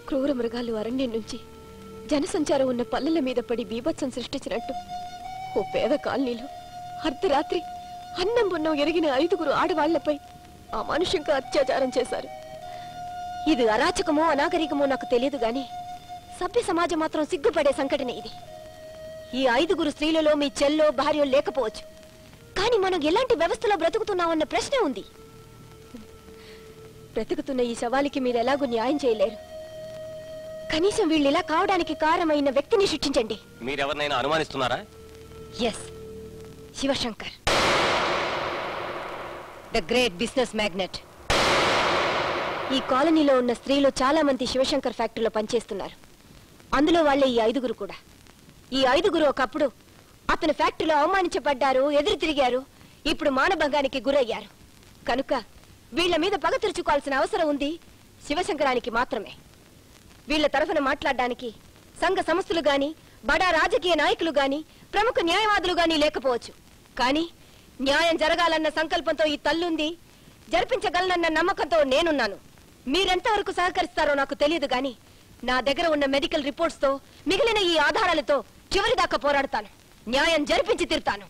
క్రూర మృగాలు అరణ్యం నుంచి జనసంచారం ఉన్న పల్లెల మీద పడి బీభత్సం సృష్టించినట్టు ఓ పేద కాలనీలో అర్ధరాత్రి అన్నం బొన్నం ఎరిగిన 5గురు ఆడవాళ్లపై అమానుషంగా అత్యాచారం చేశారు. ఇది అరాచకమో అనాగరికమో నాకు తెలియదు గాని సభ్య సమాజం మాత్రం సిగ్గుపడే సంఘటన ఇది. ఈ 5గురు స్త్రీలలో మీ చెల్లో భార్య లేకపోవచ్చు, కానీ మనం ఎలాంటి వ్యవస్థలో బ్రతుకుతున్నామన్న ప్రశ్న ఉంది. బ్రతుకుతున్న ఈ శవాలికి మీరు ఎలాగూ న్యాయం చేయలేరు. కనీసం వీళ్ళు ఇలా కావడానికి కారణమైన వ్యక్తిని శిక్షించండి. మీరెవరినైనా అనుమానిస్తున్నారా? Yes, Shivashankar, the great business magnate. ఈ కాలనీలో ఉన్న స్త్రీలు చాలా మంది శివశంకర్ ఫ్యాక్టరీలో పనిచేస్తున్నారు. అందులో వాళ్ళే ఈ 5గురు కూడా. ఈ 5గురు ఒకప్పుడు అతని ఫ్యాక్టరీలో అవమానించబడ్డారు, ఎదురు తిరిగారు, ఇప్పుడు మానభంగానికి గురయ్యారు. కనుక వీళ్ల మీద పగ తీర్చుకోవాల్సిన అవసరం ఉంది శివశంకరానికి మాత్రమే. వీళ్ల తరఫున మాట్లాడడానికి సంఘ సంస్థలు గాని, బడా రాజకీయ నాయకులు గాని, ప్రముఖ న్యాయవాదులు గాని లేకపోవచ్చు. కానీ న్యాయం జరగాలన్న సంకల్పంతో ఈ తల్లుంది, జరిపించగలనన్న నమ్మకంతో నేనున్నాను. మీరెంతవరకు సహకరిస్తారో నాకు తెలియదు గాని నా దగ్గర ఉన్న మెడికల్ రిపోర్ట్స్ తో, మిగిలిన ఈ ఆధారాలతో చివరిదాకా పోరాడతాను. న్యాయం జరిపించి తీరుతాను.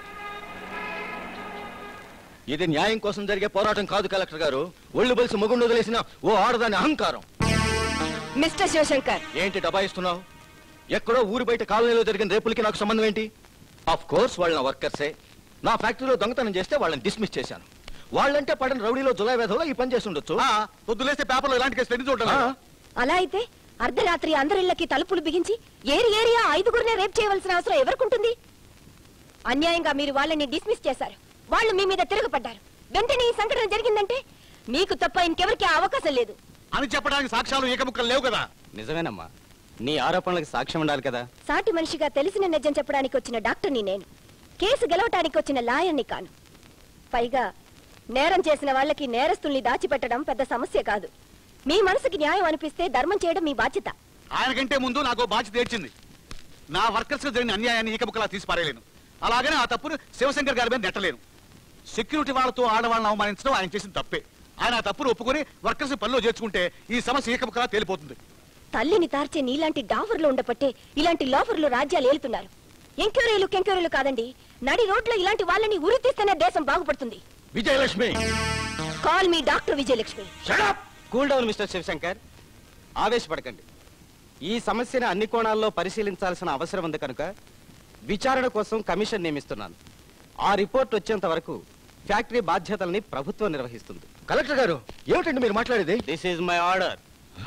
ఇది న్యాయం కోసం జరిగే పోరాటం కాదు కలెక్టర్ గారు. ఒళ్ళు బలిసి మొగుండు వదిలేసిన ఓ ఆడదాని అహంకారం. మిస్టర్ శివశంకర్, ఏంటి డబాయిస్తున్నావు? ఎక్కడో ఊరి బయట కాలనీలో జరిగిన రేపులకి నాకు సంబంధం ఏంటి? ఆఫ్ కోర్స్ వాళ్ళ నా వర్కర్సే. నా ఫ్యాక్టరీలో దొంగతనం చేస్తే వాళ్ళని డిస్మిస్ చేశాను. వాళ్ళంటే పడిన రౌడీలో జులై వేధంలో ఈ పని చేసి ఉండొచ్చు. పొద్దులేస్తే పేపర్లో ఇలాంటి కేసు పెట్టి చూడాలి. అలా అయితే అర్ధరాత్రి అందరిళ్ళకి తలుపులు బిగించి ఏరియా 5గురినే రేప్ చేయవలసిన అవసరం ఎవరికుంటుంది? అన్యాయంగా మీరు వాళ్ళని డిస్మిస్ చేశారు. వాళ్ళు మీ మీద తిరగపడ్డారు. వెంటనే ఈ సంఘటన జరిగిందంటే మీకు తప్ప ఇంకెవరికి అవకాశం లేదు అని చెప్పడానికి సాక్ష్యాలు ఏకముక్కలు లేవు కదా? నిజమేనమ్మా, నీ ఆరోపణలకు సాక్ష్యం ఉండాలి కదా. సాటి మనిషిగా తెలిసిన నిజం చెప్పడానికి వచ్చిన డాక్టర్ని నేను, కేసు గెలవటానికి వచ్చిన లాయర్ని కాను. పైగా నేరం చేసిన వాళ్ళకి నేరస్తుల్ని దాచిపెట్టడం పెద్ద సమస్య కాదు. మీ మనసుకి న్యాయం అనిపిస్తే ధర్మం చేయడం మీ బాధ్యత. ఆయనకంటే ముందు నాకు బాధ్యత ఏడ్చింది. నా వర్కర్స్ జరిగిన అన్యాయాన్ని ఏకముక్కలా తీసి పారేయలేను. అలాగనే ఆ తప్పును శివశంకర్ గారి మీద నెట్టలేను. సెక్యూరిటీ వాళ్ళతో ఆడవాళ్ళని అవమానించడం ఆయన చేసిన తప్పే. ఆయన ఆ తప్పును ఒప్పుకొని వర్కర్స్ పనిలో చేర్చుకుంటే ఈ సమస్య ఏకముక్కలా తేలిపోతుంది. తల్లిని తార్చే నీలాంటి డాఫర్లు ఉండపట్టే ఇలాంటి లోఫర్లు రాజ్యాలు ఏలుతున్నారు. ఎంక్వైరీలు కాదండి, నడి రోడ్లో ఇలాంటి వాళ్ళని ఉరితీస్తేనే దేశం బాగుపడుతుంది. Vijayalakshmi, call me doctor Vijayalakshmi. Cool down mister Shivashankar, ఆవేశపడకండి. ఈ సమస్యను అన్ని కోణాల్లో పరిశీలించాల్సిన అవసరం ఉంది కనుక విచారణ కోసం కమిషన్ నియమిస్తున్నాను. ఆ రిపోర్ట్ వచ్చేంత వరకు ఫ్యాక్టరీ బాధ్యతల్ని ప్రభుత్వం నిర్వహిస్తుంది. కలెక్టర్ గారు, ఏమిటండి మీరు మాట్లాడేది? This is my order.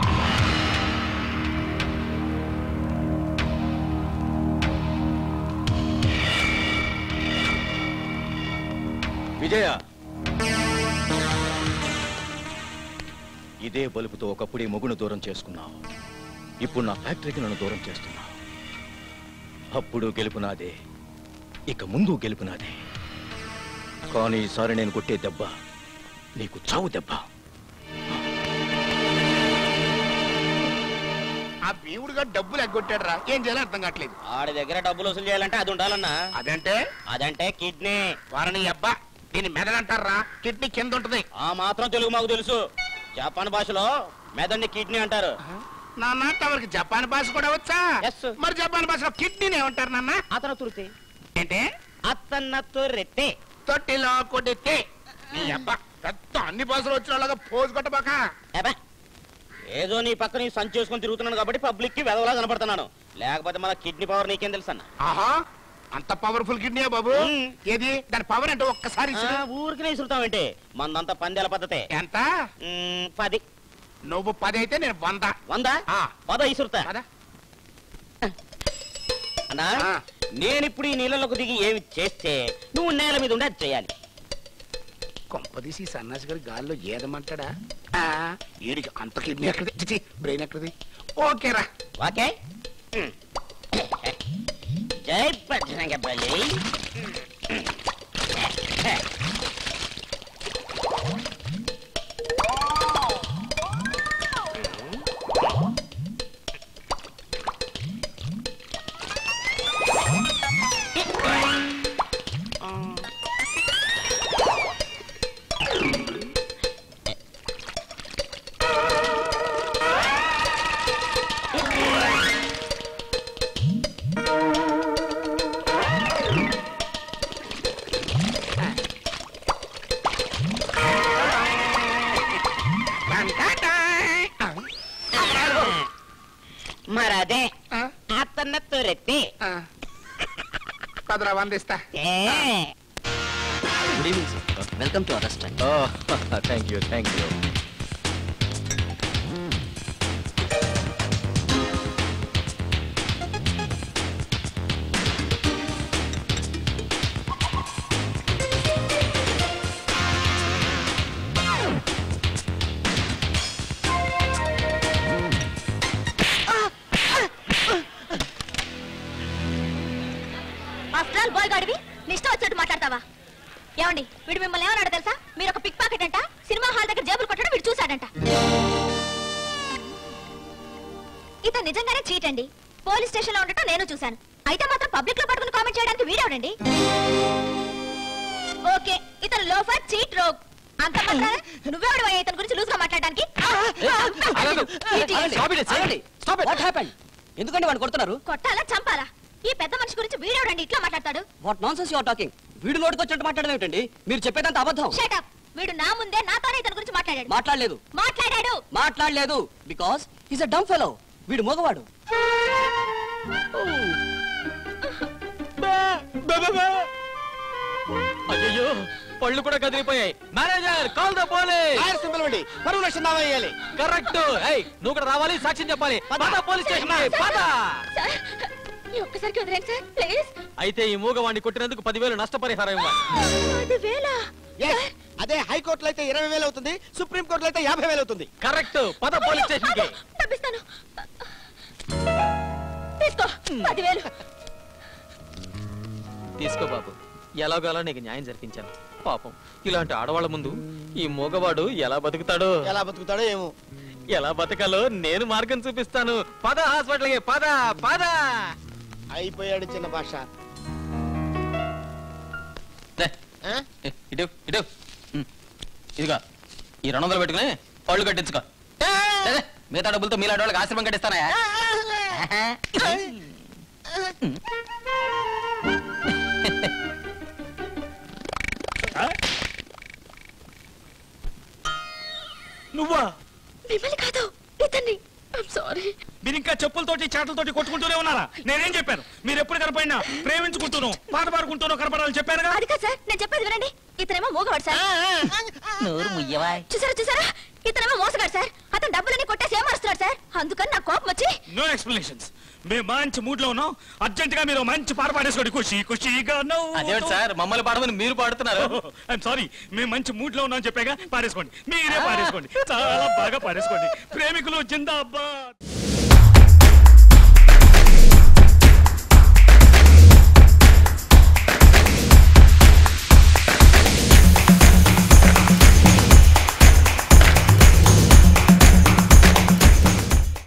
Vijaya, ఇదే బలుపుతో ఒకప్పుడు ఈ మొగును దూరం చేసుకున్నావు. ఇప్పుడు నా ఫ్యాక్టరీకి నన్ను దూరం చేస్తున్నావు. అప్పుడు గెలుపు నాదే, ఇక ముందు గెలుపు నాదే. కానీ ఈసారి నేను కొట్టే దెబ్బ నీకు చావు దెబ్బ. ఆ భీముడుగా డబ్బులు ఎగ్గొట్టాడు రా, ఏం చేయాలో అర్థం కావట్లేదు. ఆడి దగ్గర డబ్బులు వసూలు చేయాలంటే అది ఉండాలన్నా. అదంటే కిడ్నీ. వారని అబ్బా, దీన్ని మెదడంటారా? కిడ్నీ కింద ఉంటది. ఆ మాత్రం తెలుగు మాకు తెలుసు. జపాన్ భాషలో మెదడుని కిడ్నీ అంటారు. నాన్న తమరికి జపాన్ భాష కూడా వచ్చా? మరి జపాన్ భాషలో కిడ్నీని ఏమంటారు నాన్న? అతను తురితే ఏంటే? అతన్న తురితే తొట్టిలో కొడితే. నీ అబ్బా పెద్ద అన్ని భాషలు వచ్చిన వాళ్ళగా పోజు కొట్టబాక. ఏదో నీ పక్క నీ సంచి చేసుకుని తిరుగుతున్నాను కాబట్టి పబ్లిక్ కి వెదవలా కనపడుతున్నాను. లేకపోతే మన కిడ్నీ పవర్ నీకేం తెలుసు అన్న? ఆహా, అంత పవర్ఫుల్ కిడ్నీ బాబు. ఏది దాని పవర్ అంటే ఒక్కసారి ఊరికి ఇసురుతామంటే మందంతా పందేల పద్ధతే. ఎంత? 10. నువ్వు 10 అయితే నేను 100. 100? 10 ఇసురుతా అన్నా. నేనిప్పుడు ఈ నీళ్ళలోకి దిగి ఏమి చేస్తే నువ్వు నేల మీద ఉండి అది చేయాలి. కొంపదీసి సన్నాసి గారి గాల్లో ఏదమంటాడా? వీడికి అంత కిడ్నీ ఎక్కడిది, బ్రెయిన్ ఎక్కడిది? ఓకేరా, ఓకే. జై బజరంగ బలి. రా వందిస్తా. Good evening sir, welcome to our restaurant. Thank you thank you. Boy గాడివి నిష్ట వచ్చేట్టు మాట్లాడతావా? ఏమండి వీడు మిమ్మల్ని ఏమన్నాడు తెలుసా? మీరు ఒక పిక్ పాకెట్ అంట, సినిమా హాల్ దగ్గర జేబులు కొట్టడం వీడు చూశాడంట. ఇతను నిజంగానే చీట్ అండి. పోలీస్ స్టేషన్ లో ఉండటం నేను చూశాను. అయితే మాత్రం పబ్లిక్ లో పట్టుకుని కామెంట్ చేయడానికి వీడేవడండి? ఓకే, ఇతను లోఫర్ చీట్ రోగ్. అంత నువ్వెవడు ఇతని గురించి లూజ్ గా మాట్లాడడానికి? ఎందుకంటే వాడు కొడుతున్నారు? కొట్టాలా చంపాలా? ఈ పెద్ద మనిషి గురించి వీడేవడండి ఇట్లా మాట్లాడతాడు? What nonsense you are talking? వీడు నోటికొచ్చినట్టు మాట్లాడడం ఏమిటండి? మీరు చెప్పేదంత అబద్ధం. Shut up. వీడు నా ముందే నాతోనే ఇతని గురించి మాట్లాడాడు. మాట్లాడలేదు because he is a dumb fellow. వీడు మగవాడు. అయ్యో పళ్ళు కూడా కదిలిపోయాయి. Manager call the police. పరువు లక్ష దావా వేయాలి. కరెక్ట్. ఏయ్ నువ్వు కూడా రావాలి, సాక్ష్యం చెప్పాలి. పద పోలీస్ స్టేషన్ కి పద. సార్ ఈ ఒక్కసారికి వదిలేండి సార్ ప్లీజ్. అయితే ఈ మూగవాణ్ణి కొట్టినందుకు 10,000 నష్టపరిహారం ఇవ్వాలి. 10,000? అదే హైకోర్టులో అయితే 20,000 అవుతుంది, సుప్రీం కోర్టులో అయితే 50,000 అవుతుంది. కరెక్ట్. పద పోలీస్ స్టేషన్ కి. డబ్బిస్తాను. తీసుకో 10,000. తీసుకో బాబు, ఎలాగోలా నీకు న్యాయం జరిపించాను. పాపం ఇలాంటి ఆడవాళ్ళ ముందు ఈ మూగవాడు ఎలా బతుకుతాడో ఏమో. ఎలా బతకాలో నేను మార్గం చూపిస్తాను. పద హాస్పిటల్కి పద పద. అయిపోయాడు చిన్న భాష. ఇటు ఇటు ఇదిగా ఈ 200 పెట్టుకుని పళ్ళు కట్టించుకో. మిగతా డబ్బులతో మీలాంటి వాళ్ళకి ఆశ్రమం కట్టిస్తానా? నువ్వా? మిమ్మల్ని కాదు ఇతన్ని. I'm sorry. మీరు ఇంకా చెప్పులతోటి చాటలతోటి కొట్టుకుంటూనే ఉన్నారా? నేనేం చెప్పాను? మీరు ఎప్పుడు కనపడినా ప్రేమించుకుంటూనో పాట పాడుకుంటూనో కనపడాలని చెప్పాను. అది కాదు సార్, నేను చెప్పేది వినండి. ఇతనేమో మూగవాడు సార్. చూసారా ఇతనేమో మోసగాడు సార్. అతను డబ్బులని కొట్టేసి ఏమరుస్తున్నాడు సార్. అందుకని నాకు కోపం వచ్చి. No explanations. మేము మంచి మూడ్ లో ఉన్నాం. అర్జెంట్ గా మీరు మంచి పాట పాడేసుకోండి. ఖుషిగా అదేంటి సార్ మమ్మల్ని పాడమని మీరు పాడుతున్నారు? ఐఎమ్ సారీ, మేము మంచి మూడ్ లో ఉన్నాం చెప్పాగా. పాడేసుకోండి, మీరే పాడేసుకోండి, చాలా బాగా పాడేసుకోండి. ప్రేమికులు జిందాబాద్.